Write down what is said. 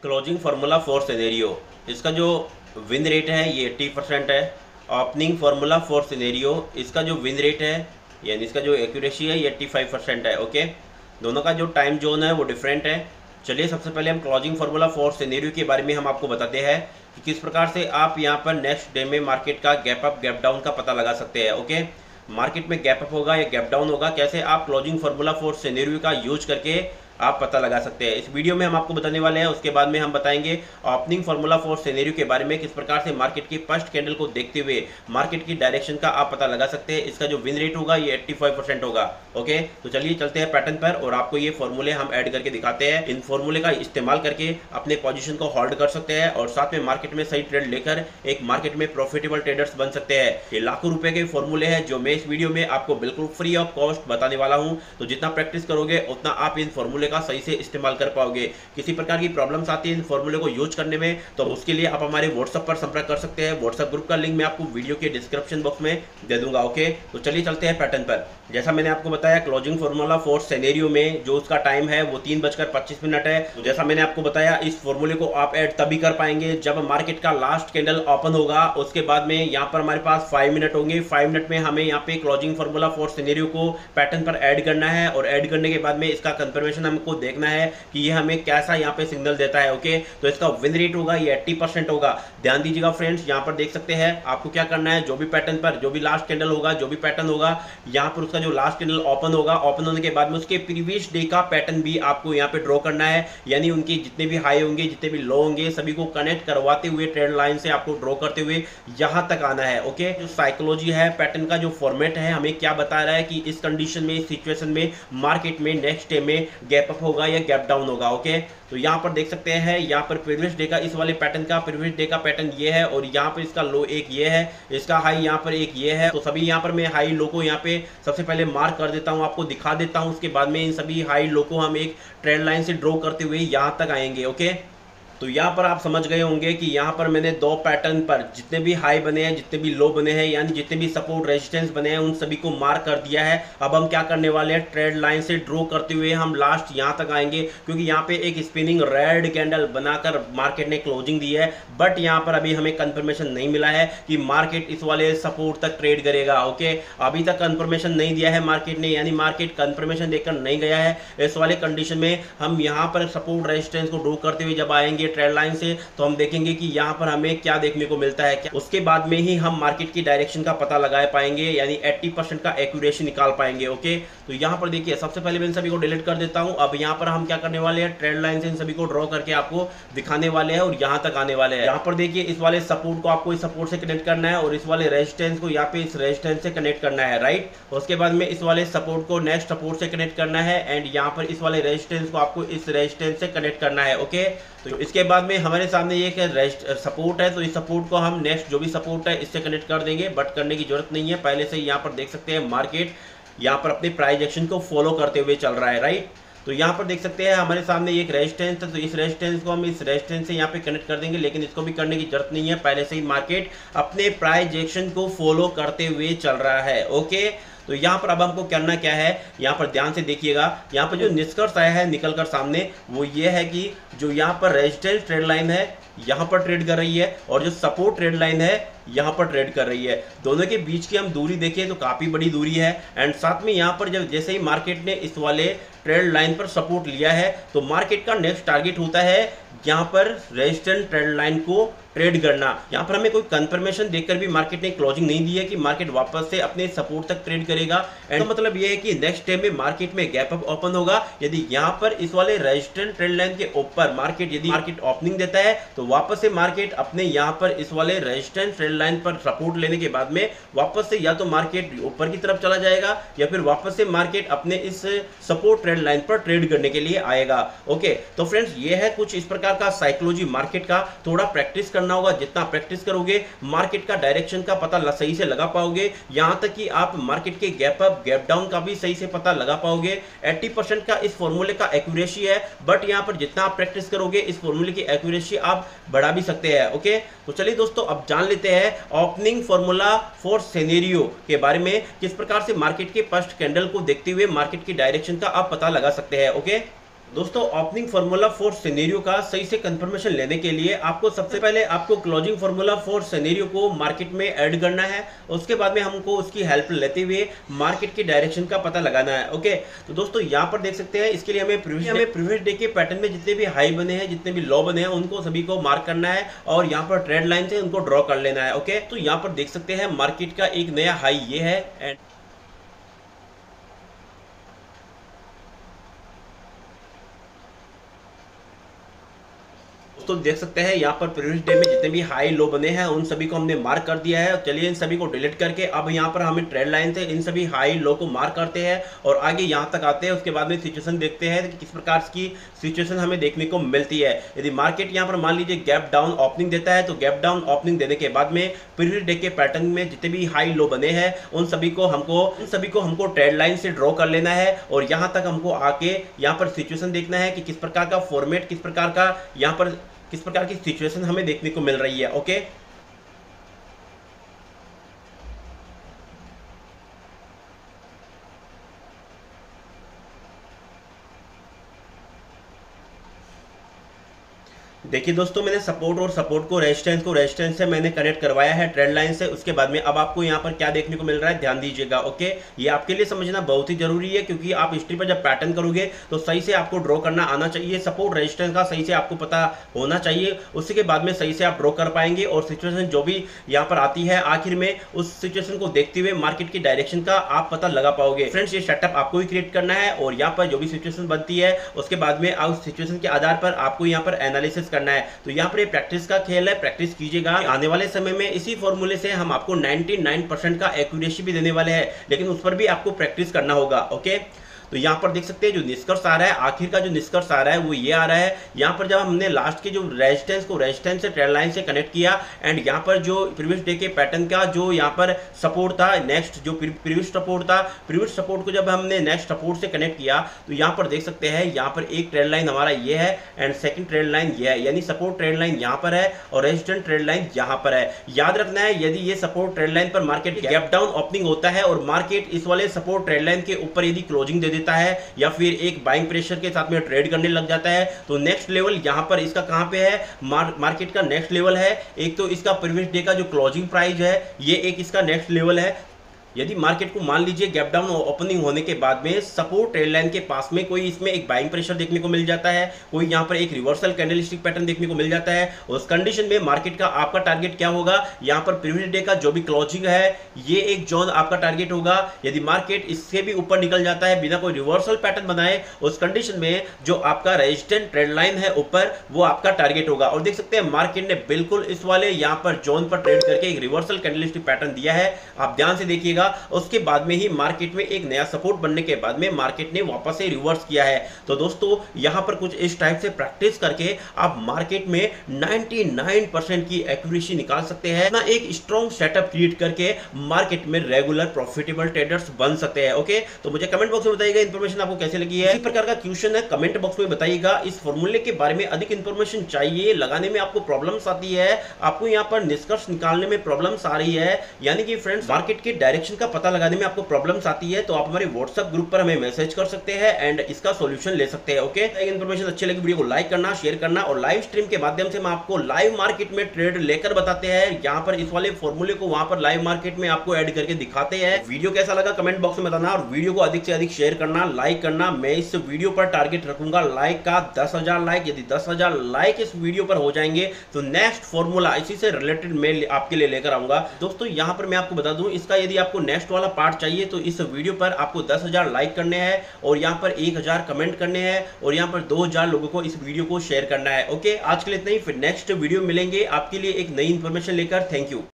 Closing formula for scenario, इसका जो win rate है ये 80% है। ओपनिंग फार्मूला फॉर सिनेरियो, इसका जो विन रेट है यानी इसका जो एक्यूरेसी है ये 85% है। ओके, दोनों का जो टाइम जोन है वो डिफरेंट है। चलिए सबसे पहले हम क्लोजिंग फार्मूला फॉर सिनेरियो के बारे में हम आपको बताते हैं कि किस प्रकार से आप यहाँ पर नेक्स्ट डे में मार्केट का गैप अप गैप डाउन का पता लगा सकते हैं। ओके, मार्केट में गैप अप होगा या गैप डाउन होगा, कैसे आप क्लोजिंग फार्मूला फॉर सिनेरियो का यूज करके आप पता लगा सकते हैं। इस वीडियो में हम आपको बताने वाले हैं। उसके बाद में हम बताएंगे ओपनिंग फार्मूला फॉर सिनेरियो के बारे में, किस प्रकार से मार्केट की फर्स्ट कैंडल को देखते हुए मार्केट की डायरेक्शन का आप पता लगा सकते हैं। इसका जो विन रेट होगा ये 85% होगा। ओके, तो चलिए चलते हैं पैटर्न पर और आपको ये फॉर्मूले हम ऐड करके दिखाते हैं। इन फॉर्मूले का इस्तेमाल करके अपने पोजीशन को होल्ड कर सकते हैं और साथ में मार्केट में सही ट्रेड लेकर एक मार्केट में प्रॉफिटेबल ट्रेडर्स बन सकते हैं। ये लाखों रुपए के फॉर्मूले हैं जो मैं इस वीडियो में आपको बिल्कुल फ्री ऑफ कॉस्ट बताने वाला हूं। तो जितना प्रैक्टिस करोगे उतना आप इन फॉर्मूले का सही से इस्तेमाल कर पाओगे। किसी प्रकार की प्रॉब्लम्स आती है इन फॉर्मूले को यूज करने में तो उसके लिए आप हमारे व्हाट्सएप पर संपर्क कर सकते हैं। व्हाट्सएप ग्रुप का लिंक मैं आपको वीडियो के डिस्क्रिप्शन बॉक्स में दे दूंगा। ओके, तो चलिए चलते हैं पैटर्न पर। जैसा मैंने आपको बताया क्लोजिंग फार्मूला फॉर सिनेरियो में जो उसका टाइम है वो 3:25 है। तो जैसा मैंने आपको बताया इस फॉर्मूले को आप ऐड तभी कर पाएंगे जब मार्केट का लास्ट कैंडल ओपन होगा। उसके बाद में यहाँ पर हमारे पास 5 मिनट होंगे। 5 मिनट में हमें यहाँ पे क्लोजिंग फार्मूला फॉर सिनेरियो को पैटर्न पर ऐड करना है और ऐड करने के बाद में इसका कंफर्मेशन हमको देखना है कि ये हमें कैसा यहाँ पे सिग्नल देता है। ओके, तो इसका विन रेट होगा ये 80% होगा। ध्यान दीजिएगा फ्रेंड्स, यहाँ पर देख सकते हैं आपको क्या करना है। जो भी पैटर्न पर जो भी लास्ट कैंडल होगा, जो भी पैटर्न होगा, यहाँ पर उसका जो लास्ट कैंडल ओपन होगा, ओपन होने के बाद में उसके प्रीवियस डे का पैटर्न भी आपको यहाँ पे ड्रॉ करना है। यानी उनके जितने भी हाई होंगे, जितने भी लो होंगे, सभी को कनेक्ट करवाते हुए ट्रेंड लाइन से आपको ड्रॉ करते हुए यहाँ तक आना है। ओके, जो साइकोलॉजी है, पैटर्न का जो फॉर्मेट है, हमें क्या बता रहा है कि इस कंडीशन में, इस सिचुएशन में मार्केट में नेक्स्ट डे में गैप अप होगा या गैप डाउन होगा। ओके, तो यहाँ पर देख सकते हैं, यहाँ पर प्रीवियस डे का इस वाले पैटर्न का प्रीवियस डे का पैटर्न ये है और यहाँ पर इसका लो एक ये है, इसका हाई यहाँ पर एक ये है। तो सभी यहाँ पर मैं हाई लो को यहाँ पे सबसे पहले मार्क कर देता हूँ, आपको दिखा देता हूँ। उसके बाद में इन सभी हाई लो को हम एक ट्रेंड लाइन से ड्रॉ करते हुए यहाँ तक आएंगे। ओके, तो यहाँ पर आप समझ गए होंगे कि यहाँ पर मैंने दो पैटर्न पर जितने भी हाई बने हैं, जितने भी लो बने हैं, यानी जितने भी सपोर्ट रेजिस्टेंस बने हैं, उन सभी को मार्क कर दिया है। अब हम क्या करने वाले हैं, ट्रेंड लाइन से ड्रॉ करते हुए हम लास्ट यहाँ तक आएंगे, क्योंकि यहाँ पे एक स्पिनिंग रेड कैंडल बनाकर मार्केट ने क्लोजिंग दी है। बट यहाँ पर अभी हमें कंफर्मेशन नहीं मिला है कि मार्केट इस वाले सपोर्ट तक ट्रेड करेगा। ओके, अभी तक कंफर्मेशन नहीं दिया है मार्केट ने, यानी मार्केट कंफर्मेशन देकर नहीं गया है। इस वाले कंडीशन में हम यहाँ पर सपोर्ट रेजिस्टेंस को ड्रॉ करते हुए जब आएंगे ट्रेंड लाइन से, तो हम देखेंगे कि यहाँ पर हमें क्या देखने को मिलता है। क्या उसके बाद में ही हम मार्केट की डायरेक्शन का पता लगा पाएंगे, यानी 80% का एक्यूरेसी निकाल पाएंगे। ओके, तो यहाँ पर देखिए, सबसे पहले मैं इन सभी को डिलीट कर देता हूँ। अब यहाँ पर हम क्या करने वाले हैं, ट्रेंड लाइन से इन सभी को ड्रॉ करके आपको दिखाने वाले हैं और यहाँ तक आने वाले हैं। यहाँ पर देखिए, इस वाले सपोर्ट को आपको इस सपोर्ट से कनेक्ट करना है और इस वाले रेजिस्टेंस को यहाँ पे इस रेजिस्टेंस से कनेक्ट करना है, राइट। उसके बाद में इस वाले सपोर्ट को नेक्स्ट सपोर्ट से कनेक्ट करना है एंड यहाँ पर इस वाले रेजिस्टेंस को आपको इस रेजिस्टेंस से कनेक्ट करना है। ओके, तो इसके बाद में हमारे सामने एक सपोर्ट है, तो इस सपोर्ट को हम नेक्स्ट जो भी सपोर्ट है इससे कनेक्ट कर देंगे। बट करने की जरूरत नहीं है, पहले से यहाँ पर देख सकते हैं मार्केट यहाँ पर अपने प्राइस एक्शन को फॉलो करते हुए चल रहा है, राइट। तो यहाँ पर देख सकते हैं हमारे सामने एक रेजिस्टेंस है, तो इस रेजिस्टेंस को हम इस रेजिस्टेंस से यहाँ पे कनेक्ट कर देंगे, लेकिन इसको भी करने की जरूरत नहीं है, पहले से ही मार्केट अपने प्राइस एक्शन को फॉलो करते हुए चल रहा है। ओके, तो यहाँ पर अब हमको करना क्या है, यहाँ पर ध्यान से देखिएगा। यहाँ पर जो निष्कर्ष आया है निकल कर सामने वो ये है कि जो यहाँ पर रेजिस्टेंस ट्रेंड लाइन है यहाँ पर ट्रेड कर रही है और जो सपोर्ट ट्रेंड लाइन है यहाँ पर ट्रेड कर रही है। दोनों के बीच की हम दूरी देखें तो काफ़ी बड़ी दूरी है एंड साथ में यहाँ पर जब जैसे ही मार्केट ने इस वाले ट्रेंड लाइन पर सपोर्ट लिया है तो मार्केट का नेक्स्ट टारगेट होता है यहाँ पर रेजिस्टेंस ट्रेंड लाइन को ट्रेड करना। यहाँ पर हमें कोई कंफर्मेशन देखकर भी मार्केट ने क्लोजिंग नहीं दी है कि मार्केट वापस से अपने सपोर्ट तक ट्रेड करेगा। एंड तो मतलब ये है कि नेक्स्ट डे में मार्केट में गैप अप ओपन होगा। यदि यहाँ पर इस वाले रेजिस्टेंस ट्रेंड लाइन के ऊपर मार्केट ओपनिंग देता है तो वापस से मार्केट अपने यहाँ पर इस वाले रेजिस्टेंस ट्रेंड लाइन पर सपोर्ट लेने के बाद में वापस से या तो मार्केट ऊपर की तरफ चला जाएगा या फिर वापस से मार्केट अपने इस सपोर्ट ट्रेंड लाइन पर ट्रेड करने के लिए आएगा। ओके, तो फ्रेंड्स ये है कुछ इस प्रकार का साइकोलॉजी मार्केट का। थोड़ा प्रैक्टिस करना होगा, जितना प्रैक्टिस करोगे मार्केट का डायरेक्शन का पता सही से लगा पाओगे, यहां तक कि आप मार्केट के गैप अप गैप डाउन का भी सही से पता लगा पाओगे। 80% का इस फॉर्मूले का एक्यूरेसी है, बट यहां पर जितना आप प्रैक्टिस करोगे इस फॉर्मूले की एक्यूरेसी आप बढ़ा भी सकते हैं। ओके, तो चलिए दोस्तों अब जान लेते हैं ओपनिंग फॉर्मूला फॉर सिनेरियो के बारे में, किस प्रकार से मार्केट के फर्स्ट कैंडल को देखते हुए मार्केट की डायरेक्शन का आप पता लगा सकते हैं। ओके, दोस्तों ओपनिंग फार्मूला फॉर सिनेरियो का सही से कंफर्मेशन लेने के लिए आपको सबसे पहले आपको क्लोजिंग फार्मूला फॉर सिनेरियो को मार्केट में ऐड करना है। उसके बाद में हमको उसकी हेल्प लेते हुए मार्केट की डायरेक्शन का पता लगाना है। ओके, तो दोस्तों यहाँ पर देख सकते हैं, इसके लिए हमें प्रीवियस डे के पैटर्न में जितने भी हाई बने हैं, जितने भी लो बने हैं, उनको सभी को मार्क करना है और यहाँ पर ट्रेड लाइन से उनको ड्रॉ कर लेना है। ओके, तो यहाँ पर देख सकते हैं मार्केट का एक नया हाई ये है एंड तो देख सकते हैं यहाँ पर प्रीवियस डे में जितने भी हाई लो बने हैं उन सभी को हमने मार्क कर दिया है। चलिए इन सभी को डिलीट करके अब यहाँ पर हमें ट्रेंड लाइन से इन सभी हाई लो को मार्क करते हैं और आगे यहाँ तक आते हैं। उसके बाद में सिचुएशन देखते हैं कि किस प्रकार की सिचुएशन हमें देखने को मिलती है। यदि मार्केट यहाँ पर मान लीजिए गैप डाउन ओपनिंग देता है तो गैप डाउन ओपनिंग देने के बाद में प्रीवियस डे के पैटर्न में जितने भी हाई लो बने हैं उन सभी को हमको ट्रेंड लाइन से ड्रॉ कर लेना है और यहाँ तक हमको आके यहाँ पर सिचुएशन देखना है कि किस प्रकार का फॉर्मेट, किस प्रकार की सिचुएशन हमें देखने को मिल रही है। ओके, देखिए दोस्तों, मैंने सपोर्ट और सपोर्ट को रेजिस्टेंस से मैंने कनेक्ट करवाया है ट्रेंड लाइन से। उसके बाद में अब आपको यहाँ पर क्या देखने को मिल रहा है, ध्यान दीजिएगा। ओके, ये आपके लिए समझना बहुत ही जरूरी है क्योंकि आप हिस्ट्री पर जब पैटर्न करोगे तो सही से आपको ड्रॉ करना आना चाहिए। सपोर्ट रेजिस्टेंस का सही से आपको पता होना चाहिए, उसके बाद में सही से आप ड्रॉ कर पाएंगे और सिचुएशन जो भी यहाँ पर आती है आखिर में उस सिचुएशन को देखते हुए मार्केट की डायरेक्शन का आप पता लगा पाओगे। फ्रेंड्स, ये सेटअप आपको ही क्रिएट करना है और यहाँ पर जो भी सिचुएशन बनती है उसके बाद में उस सिचुएशन के आधार पर आपको यहाँ पर एनालिसिस करना है। तो यहाँ पर ये प्रैक्टिस का खेल है, प्रैक्टिस कीजिएगा। आने वाले समय में इसी फॉर्मूले से हम आपको 99% का एक्यूरेसी भी देने वाले हैं, लेकिन उस पर भी आपको प्रैक्टिस करना होगा। ओके, तो यहाँ पर देख सकते हैं जो निष्कर्ष आ रहा है, आखिर का जो निष्कर्ष आ रहा है वो ये आ रहा है। यहाँ पर जब हमने लास्ट के जो रेजिस्टेंस से ट्रेंड लाइन से कनेक्ट किया एंड यहाँ पर जो प्रीवियस डे के पैटर्न का जो यहाँ पर सपोर्ट था, नेक्स्ट जो प्रीवियस सपोर्ट को जब हमने नेक्स्ट सपोर्ट से कनेक्ट किया तो यहाँ पर देख सकते हैं यहाँ पर एक ट्रेंड लाइन हमारा ये है एंड सेकंड ट्रेंड लाइन ये है, यानी सपोर्ट ट्रेंड लाइन यहाँ पर है और रेजिस्टेंस ट्रेंड लाइन यहाँ पर है। याद रखना है, यदि ये सपोर्ट ट्रेंड लाइन पर मार्केट गैप डाउन ओपनिंग होता है और मार्केट इस वाले सपोर्ट ट्रेंड लाइन के ऊपर यदि क्लोजिंग दे देता है या फिर एक बाइंग प्रेशर के साथ में ट्रेड करने लग जाता है तो नेक्स्ट लेवल यहां पर इसका कहां पे है, मार्केट का नेक्स्ट लेवल है। एक तो इसका प्रीवियस डे का जो क्लोजिंग प्राइस है ये एक इसका नेक्स्ट लेवल है। यदि मार्केट को मान लीजिए गैप डाउन ओपनिंग होने के बाद में सपोर्ट ट्रेंड लाइन के पास में कोई इसमें एक बाइंग प्रेशर देखने को मिल जाता है, कोई यहाँ पर एक रिवर्सल कैंडलस्टिक पैटर्न देखने को मिल जाता है, उस कंडीशन में मार्केट का आपका टारगेट क्या होगा, यहाँ पर प्रीवियस डे का जो भी क्लोजिंग है ये एक जोन आपका टारगेट होगा। यदि मार्केट इससे भी ऊपर निकल जाता है बिना कोई रिवर्सल पैटर्न बनाए, उस कंडीशन में जो आपका रेजिस्टेंट ट्रेंड लाइन है ऊपर वो आपका टारगेट होगा। और देख सकते हैं मार्केट ने बिल्कुल इस वाले यहाँ पर जोन पर ट्रेड करके एक रिवर्सल कैंडलस्टिक पैटर्न दिया है, आप ध्यान से देखिएगा। उसके बाद में ही मार्केट में एक नया सपोर्ट बनने के बाद में मार्केट ने वापस से रिवर्स किया है। तो दोस्तों यहां पर कुछ इस टाइप से प्रैक्टिस करके आप मार्केट में 99% की एक्यूरेसी निकाल सकते हैं, ना एक स्ट्रॉन्ग सेटअप क्रिएट करके मार्केट में रेगुलर प्रॉफिटेबल ट्रेडर्स बन सकते हैं। ओके, तो मुझे कमेंट बॉक्स में बताइएगा इंफॉर्मेशन आपको कैसे लगी है। इसी प्रकार का क्वेश्चन है, कमेंट बॉक्स में बताइएगा। इस फॉर्मूले के बारे में अधिक इंफॉर्मेशन चाहिए, लगाने में आपको प्रॉब्लम्स आती है, आपको यहाँ पर निष्कर्ष निकालने में प्रॉब्लम्स आ रही है, यानी कि फ्रेंड्स मार्केट के डायरेक्शन का पता लगाने में आपको प्रॉब्लम्स आती है तो आप हमारे व्हाट्सएप ग्रुप पर हमें मैसेज कर सकते हैं एंड इसका सॉल्यूशन ले सकते हैं। ओके, इन्फॉर्मेशन अच्छी लगी वीडियो को लाइक करना, शेयर करना और लाइव स्ट्रीम के माध्यम से हम आपको लाइव मार्केट में ट्रेड लेकर बताते हैं। यहाँ पर इस वाले फॉर्मूले को वहां पर लाइव मार्केट में आपको ऐड करके दिखाते हैं। वीडियो कैसा लगा कमेंट बॉक्स में बताना और वीडियो को अधिक से अधिक शेयर करना, लाइक करना। मैं इस वीडियो पर टारगेट रखूंगा लाइक का 10,000 लाइक। यदि 10,000 लाइक इस वीडियो पर हो जाएंगे तो नेक्स्ट फॉर्मूला इसी से रिलेटेड मैं आपके लिए लेकर आऊंगा। दोस्तों यहाँ पर मैं आपको बता दूं, इसका यदि आपको नेक्स्ट वाला पार्ट चाहिए तो इस वीडियो पर आपको 10,000 लाइक करने हैं और यहाँ पर 1,000 कमेंट करने हैं और यहाँ पर 2,000 लोगों को इस वीडियो को शेयर करना है। ओके, आज के लिए इतना ही, फिर नेक्स्ट वीडियो मिलेंगे आपके लिए एक नई इंफॉर्मेशन लेकर। Thank you.